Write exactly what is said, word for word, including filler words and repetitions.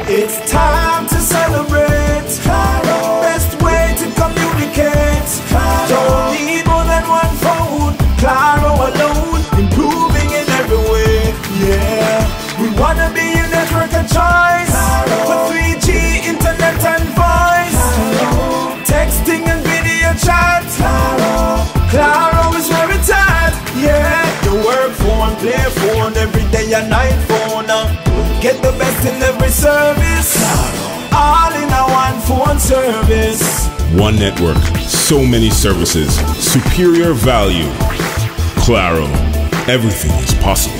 It's time to celebrate. Claro. Best way to communicate. Claro. Don't need more than one phone. Claro alone, improving in every way. Yeah, we wanna be a network of choice. Claro. For three G internet and voice. Claro. Texting and video chat. Claro. Claro is where it's at. Yeah, the work phone, play phone, every day and night phone. Get the best in every service. All in a one phone service. One network, so many services, superior value. Claro, everything is possible.